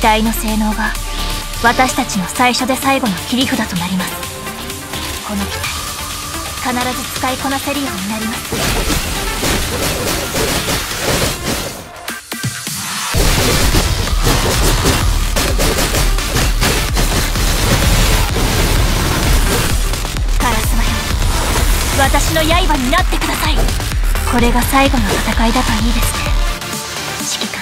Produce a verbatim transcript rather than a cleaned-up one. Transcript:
体の性能が私たちの最初で最後の切り札となります。この機体必ず使いこなせるようになります。カラスマよ、私の刃になってください。これが最後の戦いだといいですね、指揮官。